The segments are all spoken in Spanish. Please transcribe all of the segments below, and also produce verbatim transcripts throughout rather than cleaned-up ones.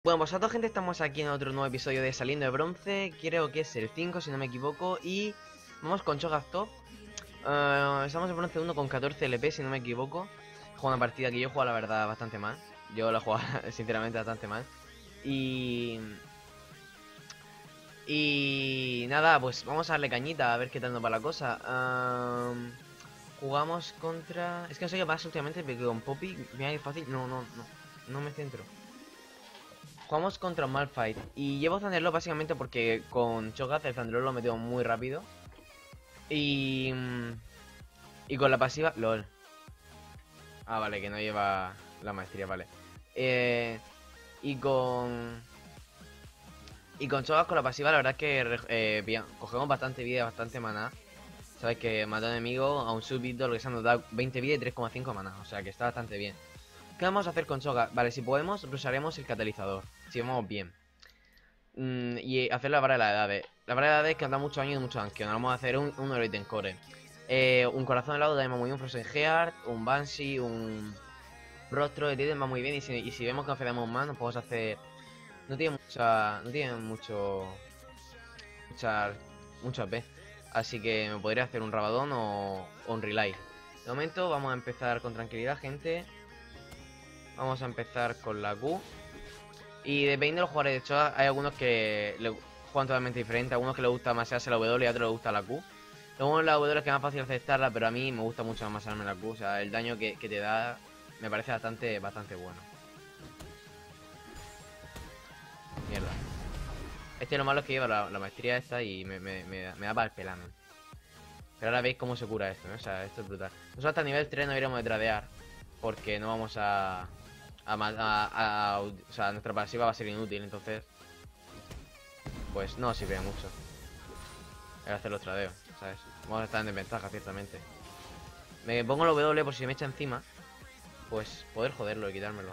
Bueno, pues a gente, estamos aquí en otro nuevo episodio de Saliendo de Bronce. Creo que es el cinco, si no me equivoco. Y vamos con Cho'Gath Top. Uh, estamos en bronce uno con catorce L P, si no me equivoco. Juego una partida que yo he jugado, la verdad, bastante mal. Yo la he jugado, sinceramente, bastante mal. Y... Y... Nada, pues vamos a darle cañita, a ver qué tal nos va la cosa. Uh, jugamos contra... Es que no sé qué pasa últimamente, porque con Poppy, mira que fácil. No, no, no. No me centro. Jugamos contra un Malphite y llevo Thunderlord básicamente porque con Cho'Gath el Thunderlord lo metido muy rápido. Y... Y con la pasiva... LOL. Ah, vale, que no lleva la maestría, vale. Eh, y con... Y con Cho'Gath con la pasiva la verdad es que eh, bien, cogemos bastante vida, bastante maná. Sabes que matar a un enemigo a un súbdito lo que se nos da veinte vida y tres coma cinco maná. O sea que está bastante bien. ¿Qué vamos a hacer con Cho'Gath? Vale, si podemos, usaremos el catalizador. Si vamos bien. Mm, y hacer la vara de las edades. La vara de las edades que nos da mucho daño y mucho daño. Vamos a hacer un, un Elite Core. Eh, un corazón helado de muy bien, un Frozen Heart, un Banshee, un rostro de Tiden va muy bien. Y si, y si vemos que nos quedamos más, nos podemos hacer. No tiene mucha. No tiene mucho. Mucha. Mucho A P. Así que me podría hacer un Rabadón o, o un Relay. De momento vamos a empezar con tranquilidad, gente. Vamos a empezar con la Q. Y dependiendo de los jugadores, de hecho, hay algunos que le juegan totalmente diferente. Algunos que les gusta masearse la W y a otros les gusta la Q. Lo bueno de la W es que es más fácil aceptarla, pero a mí me gusta mucho más masearme la Q. O sea, el daño que, que te da me parece bastante, bastante bueno. Mierda. Este lo malo es que lleva la, la maestría esta y me, me, me, da, me da para el pelame. Pero ahora veis cómo se cura esto, ¿no? O sea, esto es brutal. Nosotros hasta nivel tres no iremos de tradear, porque no vamos a... A, a, a, a, o sea, nuestra pasiva va a ser inútil, entonces pues no sirve mucho el hacer los tradeos, ¿sabes? Vamos a estar en desventaja, ciertamente. Me pongo el W por si me echa encima, pues poder joderlo y quitármelo.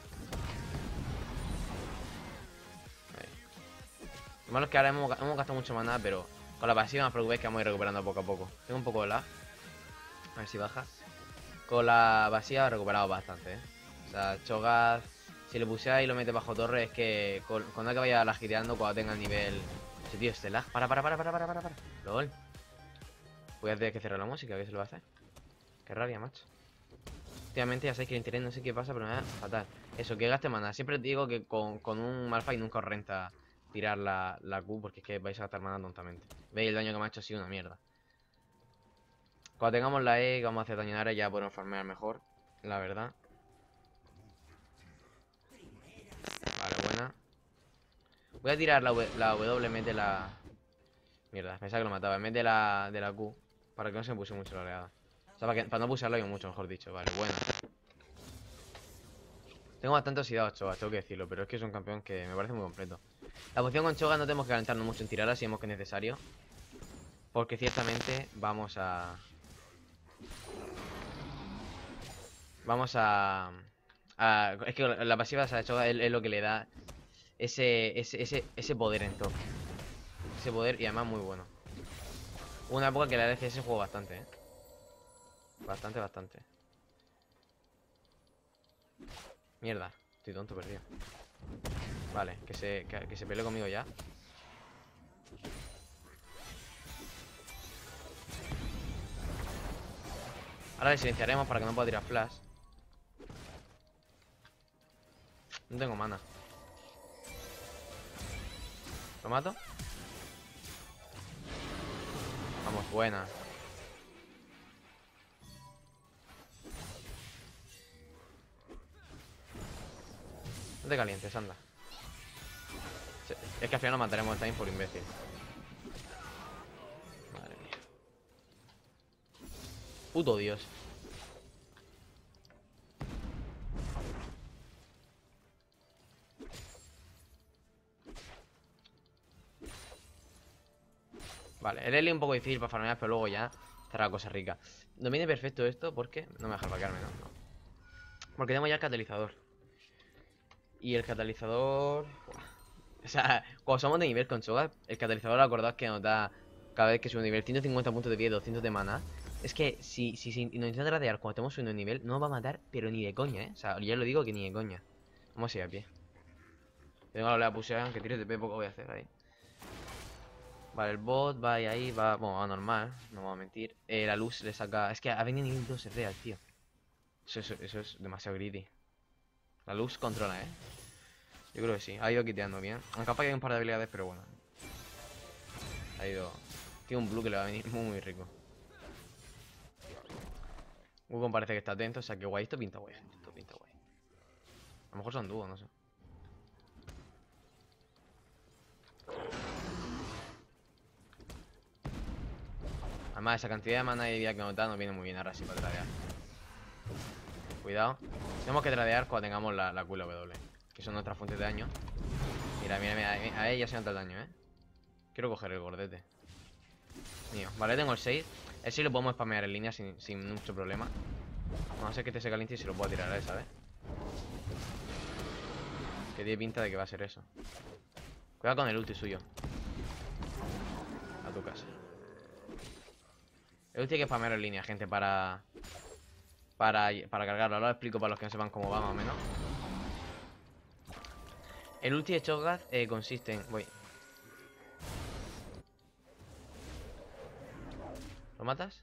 Ahí. Lo malo es que ahora hemos, hemos gastado mucho maná, pero con la pasiva no os preocupéis que vamos a ir recuperando poco a poco. Tengo un poco de lag. A ver si baja. Con la pasiva he recuperado bastante, ¿eh? O sea, Cho'Gath, si le puseáis y lo mete bajo torre, es que con, cuando que vaya lagiteando, cuando tenga el nivel... Ese tío, este lag. Para, para, para, para, para, para, para. LOL. Voy a tener que cerrar la música, ¿qué se lo va a hacer? Qué rabia, macho. Últimamente ya sabéis que el internet no sé qué pasa, pero me da fatal. Eso, que gaste mana. Siempre te digo que con, con un Malphite nunca os renta tirar la, la Q, porque es que vais a gastar mana tontamente. Veis, el daño que me ha hecho ha sido una mierda. Cuando tengamos la E, que vamos a hacer daño en área, ya podemos farmear mejor, la verdad. Vale, buena. Voy a tirar la, w, la W, mete la... Mierda, pensaba que lo mataba. En vez de la, de la Q, para que no se me puse mucho la oleada. O sea, para, que, para no pusarlo yo mucho, mejor dicho. Vale, buena. Tengo bastante oxidado Cho'Gath, tengo que decirlo, pero es que es un campeón que me parece muy completo. La posición con Cho'Gath no tenemos que calentarnos mucho en tirarla si vemos que es necesario. Porque ciertamente vamos a... Vamos a... a es que la pasiva de Cho'Gath es, es lo que le da ese, ese, ese, ese poder en top. Ese poder y además muy bueno. Hubo una época que la D C S jugó bastante, ¿eh? Bastante, bastante. Mierda, estoy tonto, perdido. Vale, que se, que, que se pelee conmigo ya. Ahora le silenciaremos para que no pueda tirar flash. No tengo mana. ¿Lo mato? Vamos, buena. No te calientes, anda. Es que al final nos mataremos también por imbécil. Madre mía. Puto Dios. Vale, el Eli es un poco difícil para farmear, pero luego ya estará la cosa rica. No viene perfecto esto porque no me deja vaquearme, no, no. Porque tenemos ya el catalizador. Y el catalizador... O sea, cuando somos de nivel con Cho'Gath, el catalizador, acordaos que nos da cada vez que sube un nivel ciento cincuenta puntos de vida y doscientos de mana. Es que si, si, si nos intenta tradear cuando estemos subiendo un nivel, no nos va a matar, pero ni de coña, ¿eh? O sea, ya lo digo que ni de coña. Vamos a ir a pie. Tengo la oleada pusheada, aunque tire T P poco voy a hacer ahí. Vale, el bot va ahí, ahí, va, bueno, va normal, no vamos a mentir. Eh, la luz le saca... Es que ha venido nivel dos real, tío. Eso, eso, eso es demasiado greedy. La luz controla, ¿eh? Yo creo que sí, ha ido quiteando bien. Aunque capaz que hay un par de habilidades, pero bueno. Ha ido... Tiene un blue que le va a venir muy, muy rico. Wukong parece que está atento, o sea que guay, esto pinta guay, gente, esto pinta guay. A lo mejor son dúos, no sé. Además, esa cantidad de mana y vida que nos da nos viene muy bien ahora sí para tradear. Cuidado. Tenemos que tradear cuando tengamos la, la Q W, que son nuestras fuentes de daño. Mira, mira, mira, a ella se nota el daño, ¿eh? Quiero coger el gordete mío. Vale, tengo el seis. El seis lo podemos spamear en línea sin, sin mucho problema. Vamos a hacer que este se caliente y se lo pueda tirar a él, ¿sabes? Que tiene pinta de que va a ser eso. Cuidado con el ulti suyo. A tu casa. El ulti hay que spamear en línea, gente, para... Para, para cargarlo. Ahora lo explico para los que no sepan cómo va, más o menos. El ulti de Cho'Gath eh, consiste en... Voy. ¿Lo matas?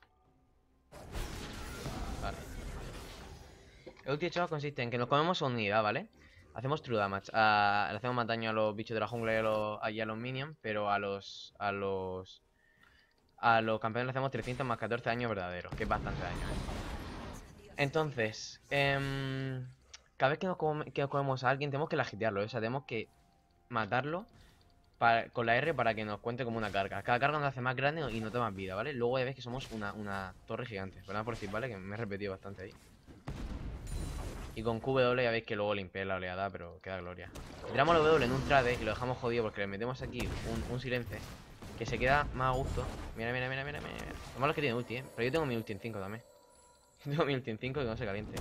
Vale. El ulti de Cho'Gath consiste en que nos comemos una unidad, ¿vale? Hacemos true damage. A, le hacemos más daño a los bichos de la jungla y a los, y a los minions, pero a los... A los... A los campeones le hacemos trescientos más catorce daño verdadero, que es bastante daño, ¿eh? Entonces, eh, cada vez que nos, come, que nos comemos a alguien tenemos que lagitearlo, ¿eh? O sea, tenemos que matarlo para, con la R para que nos cuente como una carga. Cada carga nos hace más grande y nos da más vida, ¿vale? Luego ya veis que somos una, una torre gigante. Perdón por decir, ¿vale? Que me he repetido bastante ahí. Y con Q W ya veis que luego limpié la oleada, pero queda gloria. Tiramos la W en un trade y lo dejamos jodido porque le metemos aquí un, un silencio que se queda más a gusto. Mira, mira, mira, mira, mira. Lo malo es que tiene ulti, ¿eh? Pero yo tengo mi ulti en cinco también. Tengo mi ulti en cinco y que no se caliente.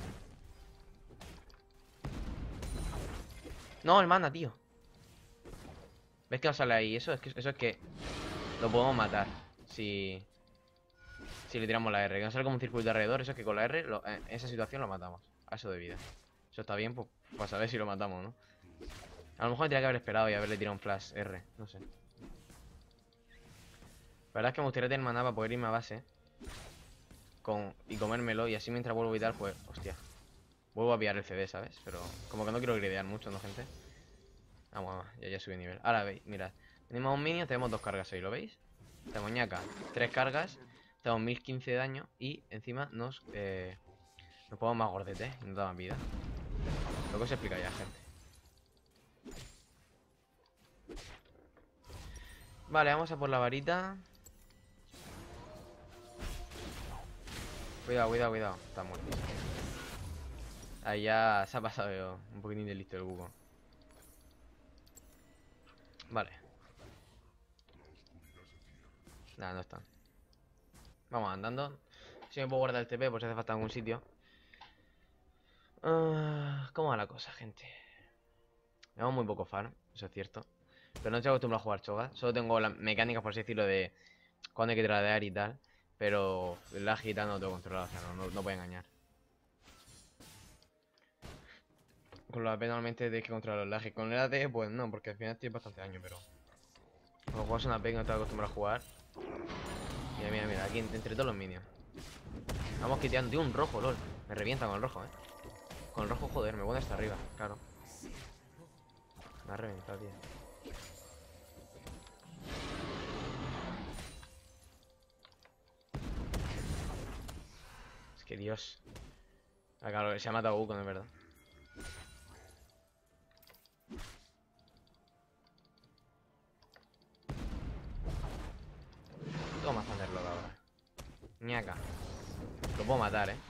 No, el mana, tío. ¿Ves que no sale ahí? Eso es que, eso es que lo podemos matar. Si... Si le tiramos la R. Que no sale como un circuito alrededor. Eso es que con la R, lo, en esa situación lo matamos. A eso de vida. Eso está bien, pues, para saber si lo matamos, ¿no? A lo mejor me tendría que haber esperado y haberle tirado un flash R. No sé. La verdad es que me gustaría tener maná para poder irme a base con, y comérmelo. Y así mientras vuelvo y tal, pues, hostia, vuelvo a pillar el C D, ¿sabes? Pero como que no quiero gridear mucho, ¿no, gente? Vamos, vamos, ya, ya subí nivel. Ahora veis, mirad. Tenemos un minion, tenemos dos cargas ahí, ¿lo veis? Tenemos ñaca, tres cargas. Tenemos mil quince de daño. Y encima nos eh, nos ponemos más gordete, ¿eh? Y nos da más vida. Lo que os explica ya, gente. Vale, vamos a por la varita. Cuidado, cuidado, cuidado. Está muerto. Ahí ya se ha pasado yo, un poquitín de listo el buco. Vale. Nada, no están. Vamos andando. Si me puedo guardar el T P por si hace falta en algún sitio. uh, ¿Cómo va la cosa, gente? Llevamos muy poco farm, eso es cierto. Pero no estoy acostumbrado a jugar Cho'Gath. Solo tengo las mecánicas, por así decirlo, de cuando hay que tradear y tal. Pero el lag y tal no lo tengo controlado, o sea, no, no, no puede engañar. Con la A P normalmente tienes que controlar los lags. Con el A D, pues no, porque al final tiene bastante daño, pero... Cuando juegas una A P que no estás acostumbrado a jugar. Mira, mira, mira, aquí entre todos los minions. Vamos quiteando, tío, un rojo, lol. Me revienta con el rojo, eh. Con el rojo, joder, me pone hasta arriba, claro. Me ha reventado, tío. Es que Dios. Ah, claro, se ha matado a Wukong, es verdad. Toma Thunderlord ahora. Ñaca. Lo puedo matar, eh.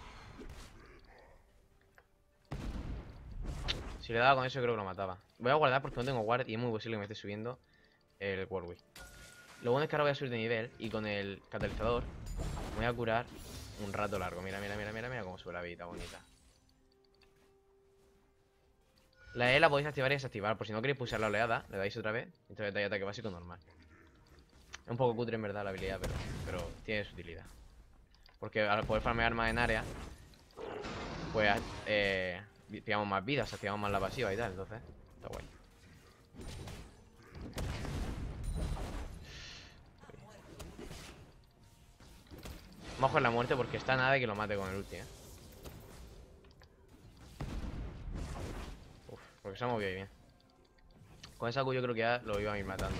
Si le daba con eso, creo que lo mataba. Voy a guardar porque no tengo guard y es muy posible que me esté subiendo el Warwick. Lo bueno es que ahora voy a subir de nivel y con el catalizador me voy a curar un rato largo. Mira, mira, mira, mira, mira cómo sube la vida bonita. La E la podéis activar y desactivar. Por si no queréis pulsar la oleada, le dais otra vez. Y entonces dais ataque básico normal. Es un poco cutre en verdad la habilidad, pero, pero tiene su utilidad. Porque al poder farmear más en área, pues eh, pillamos más vidas, activamos más la pasiva y tal, entonces Está guay. Vamos a jugar la muerte porque está nada de que lo mate con el ulti, eh. Uf, porque se ha movido ahí bien. Con esa Q yo creo que ya lo iba a ir matando.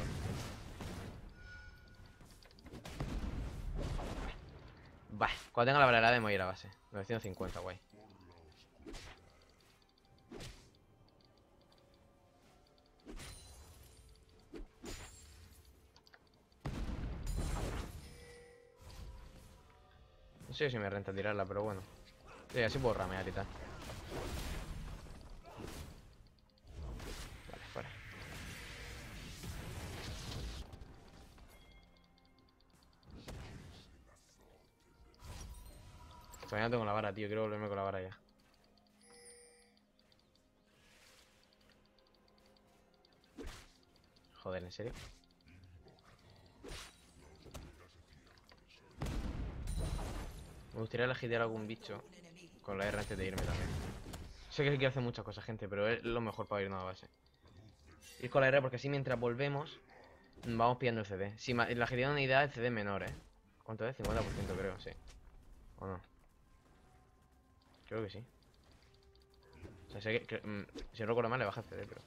Bah, cuando tenga la barrera de me voy a ir a base. novecientos cincuenta, guay. No sé si me renta tirarla, pero bueno. Sí, así puedo ramear y tal. Vale, fuera. Todavía no tengo la vara, tío. Quiero volverme con la vara ya. Joder, ¿en serio? Me gustaría elegir algún bicho con la R antes de irme también. Sé que quiero hacer muchas cosas, gente, pero es lo mejor para irnos a base. Ir con la R porque así mientras volvemos vamos pillando el C D. Si la agilidad de unidad el C D es menor, ¿eh? ¿Cuánto es? cincuenta por ciento creo, sí. ¿O no? Creo que sí. O sea, sé que, que mm, si no recuerdo mal le baja el C D, pero...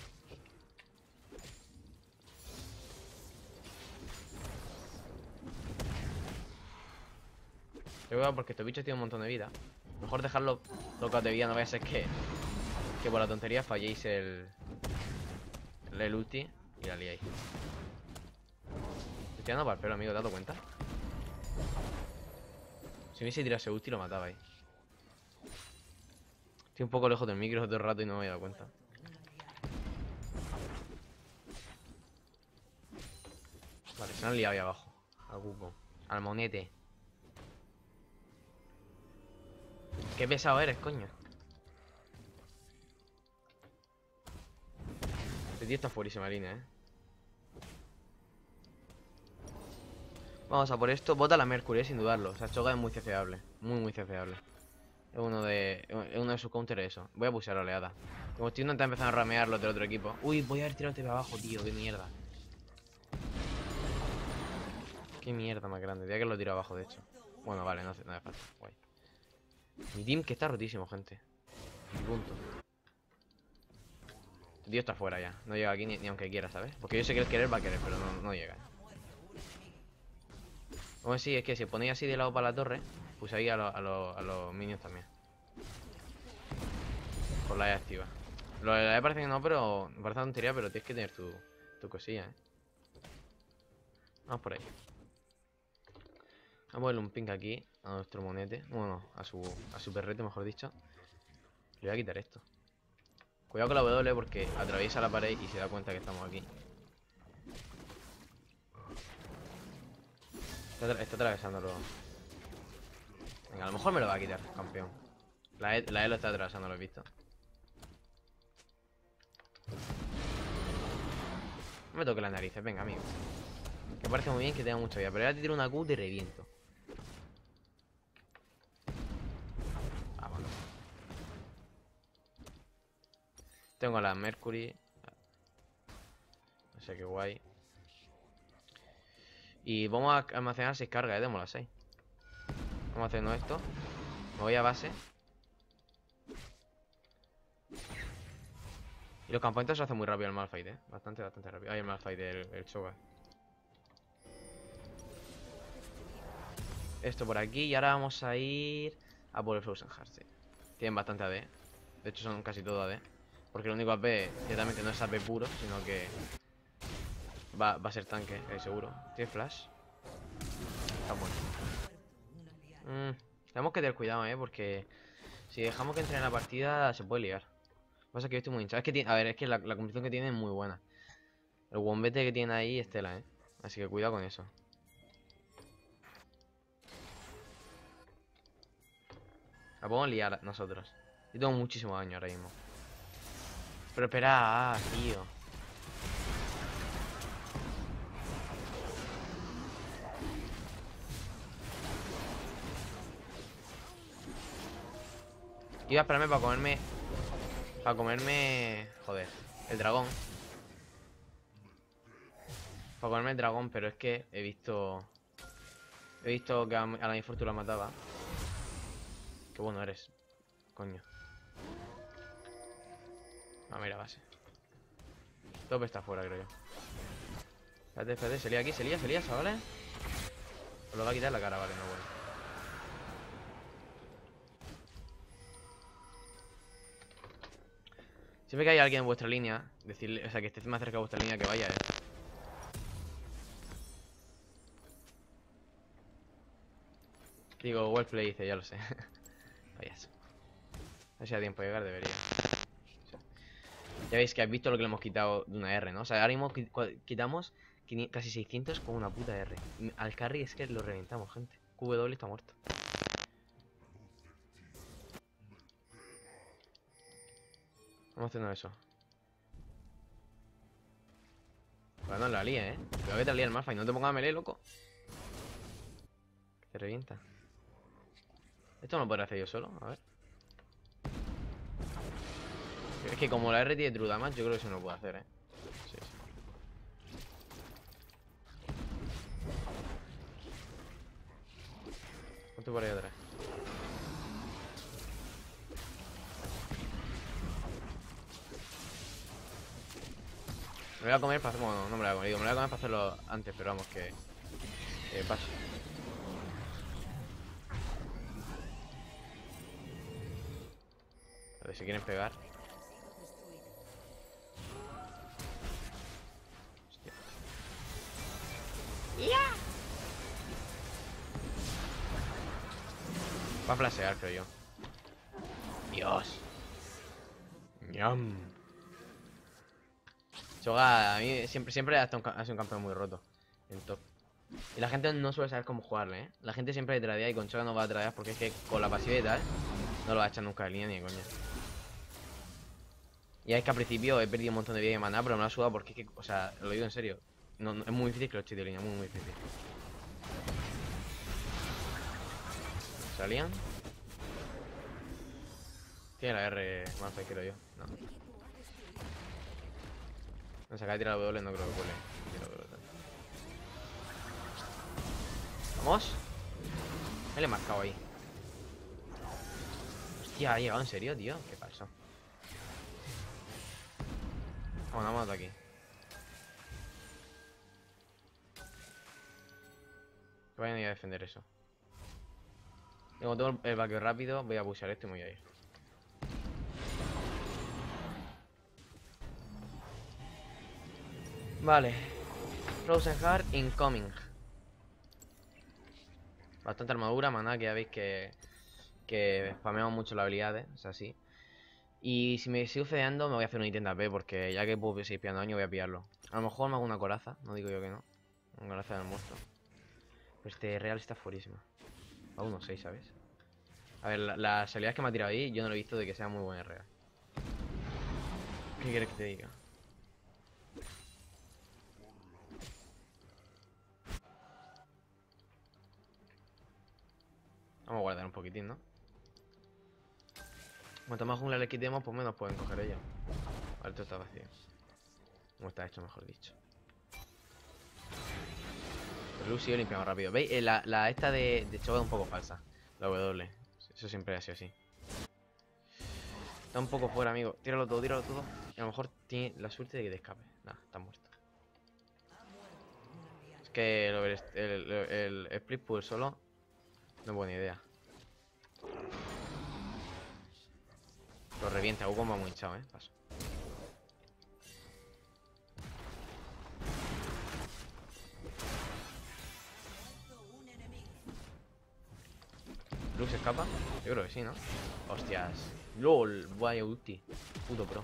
Ten cuidado porque estos bichos tienen un montón de vida. Mejor dejarlo tocados de vida, no vaya a ser que Que por la tontería falléis el El ulti y la liáis. Estoy tirando para el pelo, amigo, ¿te has dado cuenta? Si me hubiese tirado ese ulti lo matabais. Estoy un poco lejos del micro todo el rato y no me había dado cuenta. Vale, se han liado ahí abajo. Al cuco. Al monete. Qué pesado eres, coño. Este tío está fuerísima línea, eh. Vamos a por esto. Bota la Mercury, eh, sin dudarlo. O sea, Choga es muy cefeable. Muy, muy cefeable. Es uno de. Es uno de sus counters eso. Voy a pusear oleada. Como estoy intentando empezar a ramear los del otro equipo. Uy, voy a haber tirado este de abajo, tío. Qué mierda. Qué mierda más grande. Tendría que lo tiro abajo, de hecho. Bueno, vale, no hace, no hace falta. Guay. Mi team que está rotísimo, gente. Y punto. El tío está fuera ya. No llega aquí ni, ni aunque quiera, ¿sabes? Porque yo sé que el querer va a querer, pero no, no llega. Bueno, sí, es que si ponéis así de lado para la torre, pues ahí a, lo, a, lo, a los minions también. Con la E activa. Lo de la E parece que no, pero me parece una tontería, pero tienes que tener tu, tu cosilla, ¿eh? Vamos por ahí. Vamos a ponerle un ping aquí a nuestro monete. Bueno, a su, a su perrete, mejor dicho. Le voy a quitar esto. Cuidado con la W porque atraviesa la pared y se da cuenta que estamos aquí. Está, está atravesándolo. Venga, a lo mejor me lo va a quitar, campeón. La E, la E lo está atravesando, lo he visto. No me toque las narices, venga, amigo. Me parece muy bien que tenga mucha vida, pero ahora te tiro una Q de reviento. Vámonos. Tengo la Mercury. No sé qué guay. Y vamos a almacenar seis cargas, eh, demos las seis. Vamos haciendo esto. Me voy a base. Y los campamentos se hacen muy rápido el Malphite, eh. Bastante, bastante rápido. Ay, el Malphite, el, el Choga. Esto por aquí. Y ahora vamos a ir a por el Frozen Heart, sí. Tienen bastante A D. De hecho son casi todo A D. Porque el único A P, ciertamente no es A P puro, sino que va, va a ser tanque, eh, seguro. ¿Tiene flash? Está bueno. Mm, tenemos que tener cuidado, eh, porque si dejamos que entre en la partida se puede liar. Lo que pasa es que yo estoy muy hinchado. Es que tiene, a ver, es que la, la competición que tiene es muy buena. El wombete que tiene ahí es tela, eh. Así que cuidado con eso. La podemos liar nosotros. Yo tengo muchísimo daño ahora mismo. Pero espera, ah, tío. Iba a esperarme para comerme. Para comerme. Joder. El dragón. Para comerme el dragón, pero es que he visto... He visto que a, a la Infortuna la mataba. Qué bueno eres. Coño. Ah, mira, base. Top está fuera, creo yo. Espérate, espérate, se lía aquí, se lía, se lía, ¿vale? Os lo va a quitar la cara, vale, no bueno. Siempre que hay alguien en vuestra línea, decirle, o sea, que esté más cerca de vuestra línea, que vaya, eh. Digo, well play, dice, ya lo sé. Payaso. No sea tiempo de llegar, debería. Ya veis que habéis visto lo que le hemos quitado de una R, ¿no? O sea, ahora mismo quitamos casi seiscientos con una puta R. Al carry es que lo reventamos, gente. Q W está muerto. Vamos haciendo eso. Pues no la lía, ¿eh? Pero que te lía el Malphite. No te pongas a melee, loco. Que te revienta. Esto no lo podré hacer yo solo. A ver. Es que como la R tiene True Damage, yo creo que eso no lo puedo hacer, ¿eh? Sí, sí. Ponte por ahí atrás. Me voy a comer para hacer... Bueno, no me lo voy a comer. Digo, me lo voy a comer para hacerlo antes, pero vamos, que... Que pase. A ver si quieren pegar. Hostia. ¡Ya! Va a flashear, creo yo. Dios. Ñam. Choga, a mí siempre, siempre ha sido un campeón muy roto en top. Y la gente no suele saber cómo jugarle, ¿eh? La gente siempre le tradea y con Choga no va a tradear porque es que con la pasiva y tal no lo va a echar nunca de línea ni de coña. Y es que al principio he perdido un montón de vida y maná, pero me lo ha sudado porque es que, o sea, lo digo en serio. No, no, es muy difícil que lo eche de línea, muy, muy difícil. ¿Salían? Tiene la R más fe, creo yo. No. No se acaba de tirar la W, no creo que vuele. Vamos. Me le he marcado ahí. Hostia, ha llegado en serio, tío. Qué falso. Vamos, vamos de aquí. Que vayan a ir a defender eso. Tengo todo el vaqueo rápido. Voy a pushear esto y me voy a ir. Vale. Frozen Heart incoming. Bastante armadura, maná, que ya veis que Que spameamos mucho las habilidades, o sea, sí. Y si me sigo fedeando me voy a hacer un ítem de A P, porque ya que puedo seguir pillando daño voy a pillarlo. A lo mejor me hago una coraza, no digo yo que no. Una coraza del monstruo. Pero este real está fuerísima. A uno seis, ¿sabes? A ver, la, las habilidades que me ha tirado ahí yo no lo he visto de que sea muy buena real. ¿Qué quieres que te diga? Vamos a guardar un poquitín, ¿no? Cuanto más jungla le quitemos, pues menos pueden coger ellos. Ahora esto está vacío. Como está hecho, mejor dicho. El Lucio limpiamos rápido. ¿Veis? Eh, la, la esta de, de Choga es un poco falsa. La W. Eso siempre ha sido así. Está un poco fuera, amigo. Tíralo todo, tíralo todo. Y a lo mejor tiene la suerte de que te escape. Nah, está muerto. Es que el, el, el, el, el split pool solo no es buena idea. Lo revienta, Wukong va muy hinchado, eh. Paso. ¿Luke se escapa? Yo creo que sí, ¿no? Hostias. LOL, vaya ulti. Puto pro.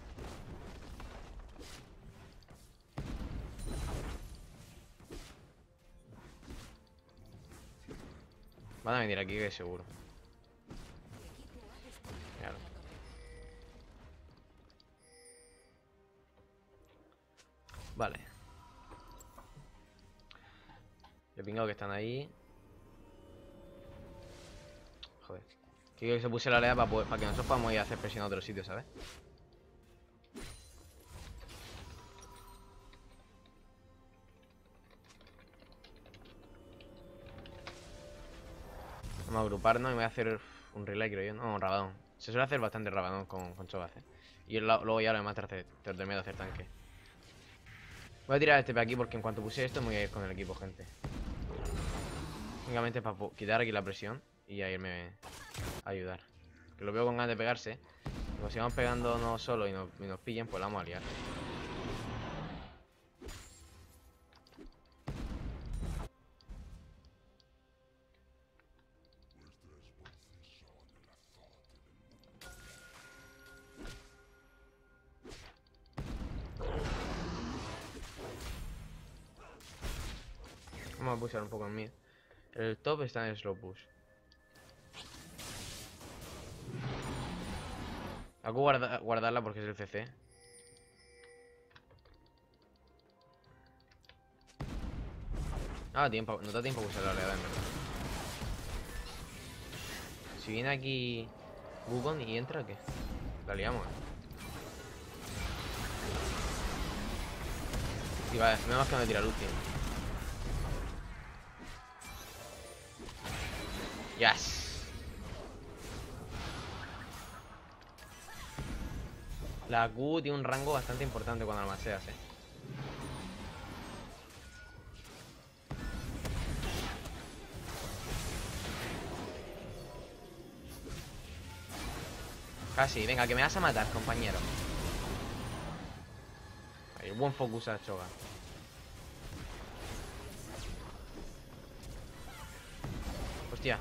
Van a venir aquí, que seguro. Claro. Vale. He pingado que están ahí. Joder. Quiero que se puse la lea para, para que nosotros podamos ir a hacer presión a otro sitio, ¿sabes? Vamos a agruparnos y voy a hacer un relay, creo yo. No, un rabadón. Se suele hacer bastante rabadón con, con Cho'Gath, ¿eh? Y luego ya lo demás te, te, te termino de hacer tanque. Voy a tirar este para aquí porque en cuanto puse esto me voy a ir con el equipo, gente. Únicamente para quitar aquí la presión y a irme a ayudar. Que lo veo con ganas de pegarse. Como si vamos pegándonos solo y nos, y nos pillen, pues la vamos a liar. Vamos a pushar un poco en mid. El top está en slow push. Hay que guarda, guardarla porque es el C C. Ah, tiempo, no da tiempo a usar la oleada, en verdad. Si viene aquí Wukong y entra, ¿qué? La liamos, eh. Y vale, me más que me tira el ulti. Yes. La Q tiene un rango bastante importante cuando la maseas, eh. Casi, venga, que me vas a matar, compañero. Hay buen focus a Cho'Gath. Hostia.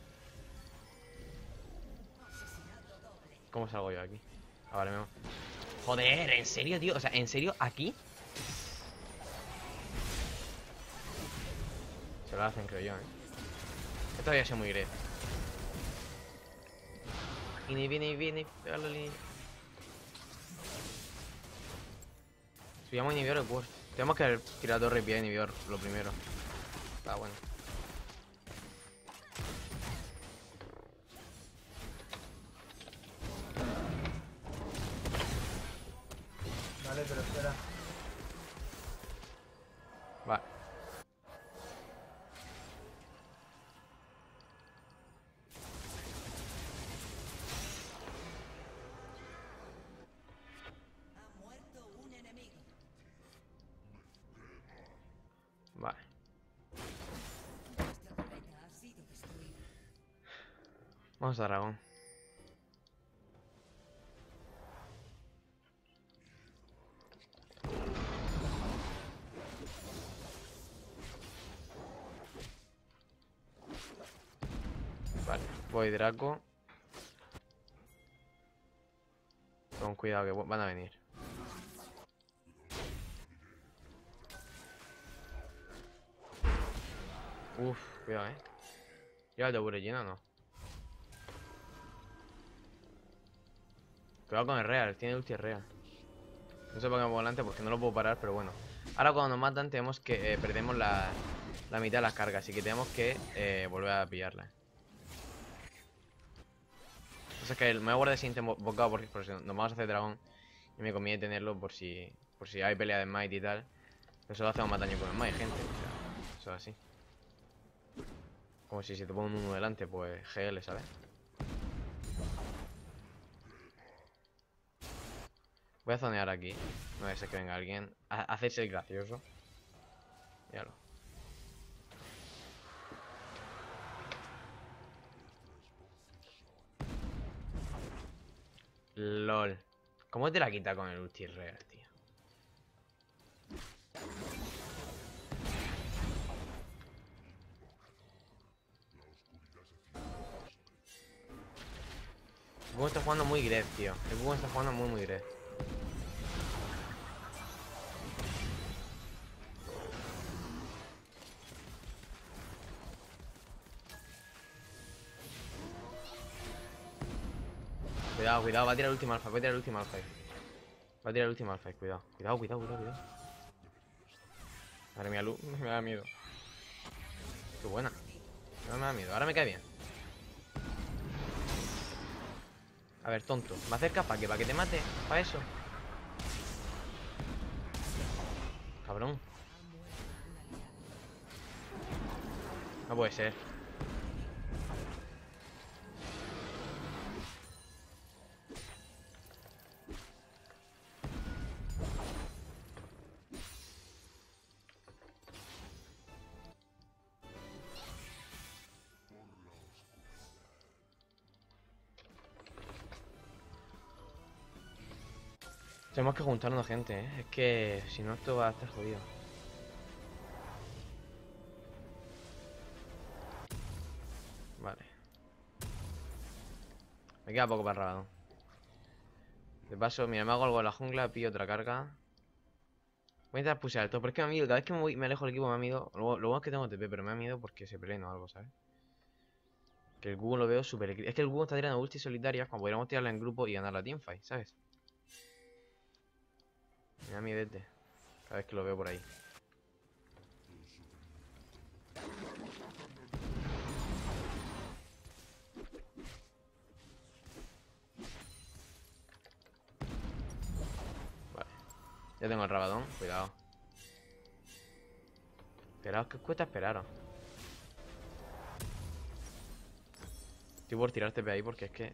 ¿Cómo salgo yo aquí? Ah, vale, me voy. Joder, ¿en serio, tío? O sea, ¿en serio aquí? Se lo hacen, creo yo, eh. Esto todavía es muy gris. Viene, viene, viene. Pégalo al línea. Si llamo inhibidor, pues tenemos que tirar torre y pillar inhibidor lo primero. Está bueno. Vale, pero espera. Vale. Vale. Vamos a dragón. Vale, voy Draco. Con cuidado que van a venir. Uf, cuidado, eh. ¿Lleva el de Burellina o no? Cuidado con el Real, tiene ulti Real. No sé por qué me pongo delante porque no lo puedo parar, pero bueno. Ahora cuando nos matan tenemos que... Eh, perdemos la, la mitad de las cargas, así que tenemos que eh, volver a pillarla. Entonces que me voy a guardar el siguiente bocado porque, porque nos vamos a hacer dragón. Y me conviene tenerlo por si por si hay pelea de Might y tal. Pero solo hacemos más daño con el Might, gente. O sea, eso es así. Como si se te pone uno delante, pues G L, ¿sabes? Voy a zonear aquí. No vaya a ser que venga alguien a hacerse el gracioso. Míralo. LOL. ¿Cómo te la quita con el ulti real, tío? El Wukong está jugando muy Gref, tío. El Wukong está jugando muy, muy Gref. Cuidado, cuidado, va a tirar el último alfa, va a tirar el último alfa. Va a tirar el último alfa, cuidado. Cuidado, cuidado, cuidado, cuidado. Madre mía, Lu, me da miedo. Qué buena. No me da miedo, ahora me cae bien. A ver, tonto. ¿Me acercas para qué? ¿Para que te mate? ¿Para eso? Cabrón. No puede ser. Tenemos que juntarnos gente, ¿eh? Es que si no esto va a estar jodido. Vale. Me queda poco para el Rabadón. De paso, mira, me hago algo en la jungla, pillo otra carga. Voy a intentar pushear esto, pero es que me da miedo. Cada vez que me, voy, me alejo del equipo me da miedo. Lo, lo bueno es que tengo T P, pero me da miedo porque se peleen o algo, ¿sabes? Que el Google lo veo súper... Es que el Google está tirando ulti solitarias cuando podríamos tirarla en grupo y ganar la teamfight, ¿sabes? Me da miedo este. Cada vez que lo veo por ahí. Vale. Ya tengo el Rabadón, cuidado. Esperaos, que os cuesta esperaros. Estoy por tirar T P ahí porque es que...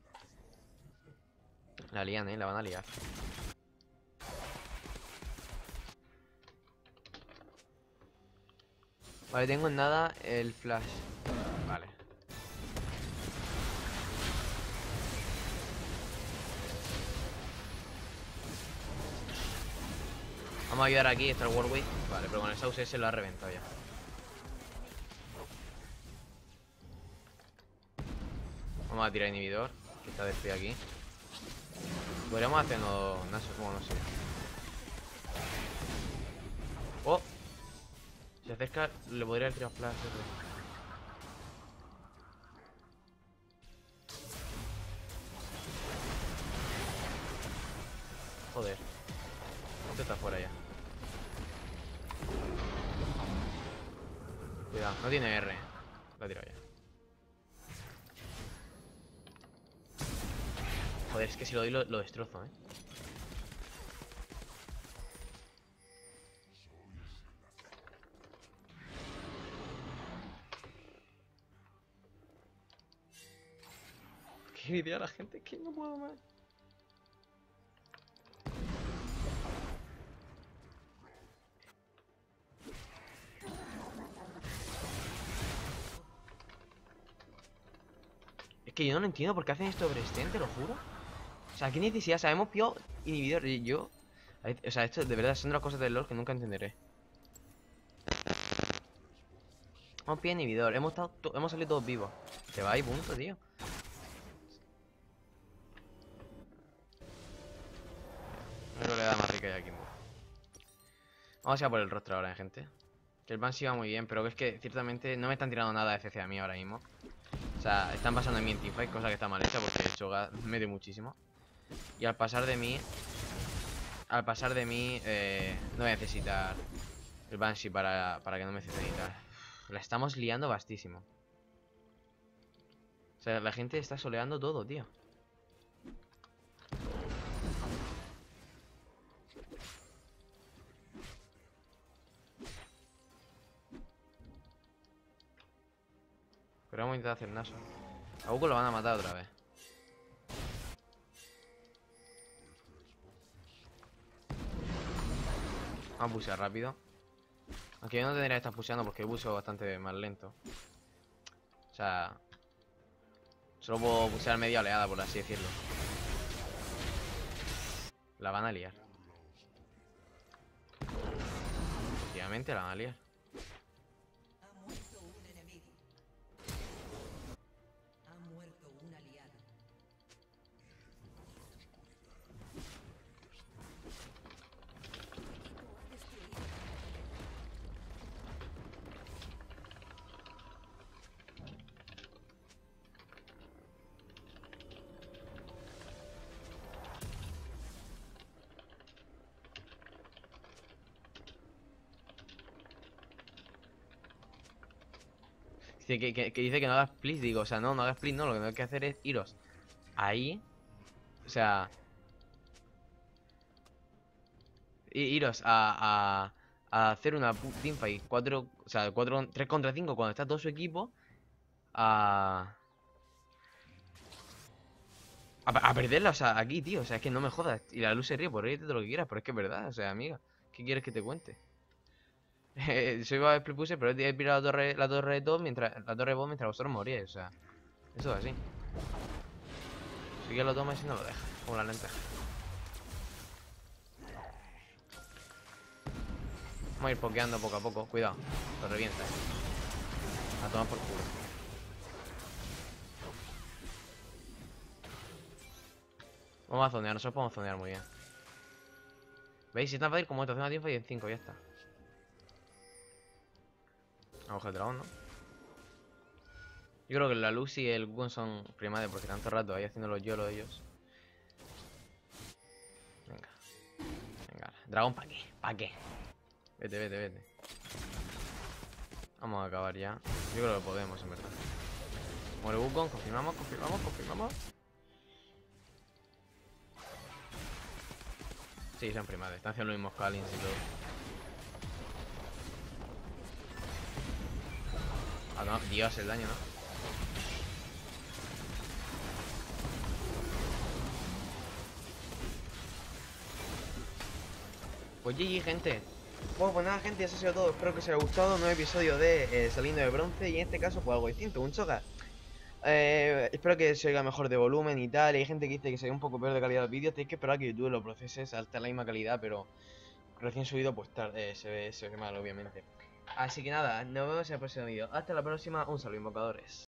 La lían, eh, la van a liar. Vale, tengo en nada el flash. Vale. Vamos a ayudar aquí, está el Warwick. Vale, pero con el Sauce se lo ha reventado ya. Vamos a tirar inhibidor, que está despedido aquí. Podríamos hacernos... No sé cómo, no sé. Oh. Se acerca, le podría haber tirado flash. Joder. Este está fuera ya. Cuidado, no tiene R. Lo ha tirado ya. Joder, es que si lo doy lo, lo destrozo, eh. Qué idea la gente, es que no puedo más. Es que yo no lo entiendo por qué hacen esto Bresten, te lo juro. O sea, ¿qué necesidad? O sea, hemos pillado inhibidor y yo... O sea, esto de verdad son de las cosas del LoL que nunca entenderé. Hemos pillado inhibidor, hemos, estado hemos salido todos vivos. Se va ahí, punto, tío. Creo que le da más rica ya aquí. Vamos a ir a por el rostro ahora, ¿eh, gente? Que el ban sí va muy bien, pero que es que ciertamente no me están tirando nada de C C a mí ahora mismo. O sea, están pasando a mí en teamfight, cosa que está mal hecha porque el Choga mete muchísimo. Y al pasar de mí, al pasar de mí, eh, no voy a necesitar el Banshee para, para que no me cesen y tal. La estamos liando bastísimo. O sea, la gente está soleando todo, tío. Pero vamos a intentar hacer Naso. A Goku lo van a matar otra vez. Vamos a pusear rápido. Aunque yo no tendría que estar puseando porque puso bastante más lento. O sea... Solo puedo pusear media oleada, por así decirlo. La van a liar. Efectivamente la van a liar. Que, que, que dice que no hagas split, digo, o sea, no, no hagas split, no, lo que hay que hacer es iros ahí, o sea, iros a, a, a hacer una teamfight cuatro, o sea, cuatro, tres contra cinco cuando está todo su equipo, a, a, a perderla, o sea, aquí, tío, o sea, es que no me jodas, y la luz se ríe, por reírte todo lo que quieras, pero es que es verdad, o sea, amiga, ¿qué quieres que te cuente? Soy iba a split puse, pero he pirado la torre, la torre de dos mientras, la torre de vos mientras vosotros moríais, o sea, eso es así. Si que lo tomas y no lo dejas, como la lenteja. Vamos a ir pokeando poco a poco. Cuidado, lo revienta. A tomar por culo. Vamos a zonear, nosotros podemos zonear muy bien. ¿Veis? Si es tan fácil como esto, hace una tiempo y en cinco, ya está. Vamos al dragón, ¿no? Yo creo que la Lucy y el Gun son primades porque tanto rato ahí haciendo los yolos ellos. Venga. Venga, dragón, ¿para qué? ¿Para qué? Vete, vete, vete. Vamos a acabar ya. Yo creo que podemos, en verdad. Muere Wukong, confirmamos, confirmamos, confirmamos. Sí, son primades. Están haciendo los mismos Kalins y todo. Ah, no, Dios, el daño, ¿no? Pues G G, gente. Bueno, pues nada, gente, eso ha sido todo. Espero que os haya gustado. Un nuevo episodio de eh, Saliendo de Bronce. Y en este caso, pues algo distinto, un Cho'Gath. Eh, espero que se oiga mejor de volumen y tal. Y hay gente que dice que se ve un poco peor de calidad el vídeo. Tenéis que esperar a que YouTube lo procese, salta la misma calidad, pero recién subido, pues tarde, eh, se, ve, se ve mal, obviamente. Así que nada, nos vemos en el próximo vídeo. Hasta la próxima. Un saludo, invocadores.